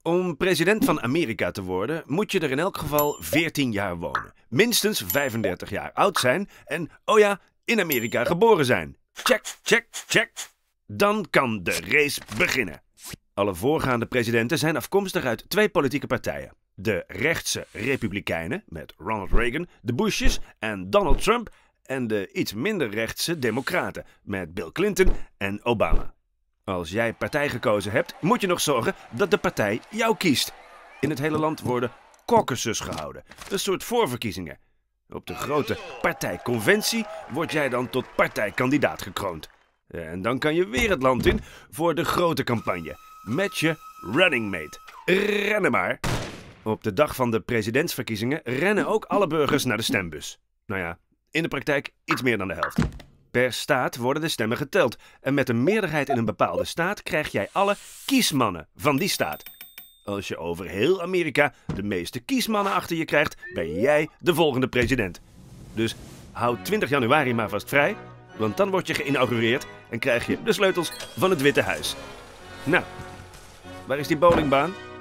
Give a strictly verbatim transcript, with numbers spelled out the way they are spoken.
Om president van Amerika te worden moet je er in elk geval veertien jaar wonen. Minstens vijfendertig jaar oud zijn en, oh ja, in Amerika geboren zijn. Check, check, check. Dan kan de race beginnen. Alle voorgaande presidenten zijn afkomstig uit twee politieke partijen. De rechtse Republikeinen met Ronald Reagan, de Bushes en Donald Trump en de iets minder rechtse Democraten met Bill Clinton en Obama. Als jij partij gekozen hebt, moet je nog zorgen dat de partij jou kiest. In het hele land worden caucuses gehouden, een soort voorverkiezingen. Op de grote partijconventie word jij dan tot partijkandidaat gekroond. En dan kan je weer het land in voor de grote campagne. Met je running mate. Rennen maar! Op de dag van de presidentsverkiezingen rennen ook alle burgers naar de stembus. Nou ja, in de praktijk iets meer dan de helft. Per staat worden de stemmen geteld. En met een meerderheid in een bepaalde staat krijg jij alle kiesmannen van die staat. Als je over heel Amerika de meeste kiesmannen achter je krijgt, ben jij de volgende president. Dus houd twintig januari maar vast vrij, want dan word je geïnaugureerd en krijg je de sleutels van het Witte Huis. Nou, waar is die bowlingbaan?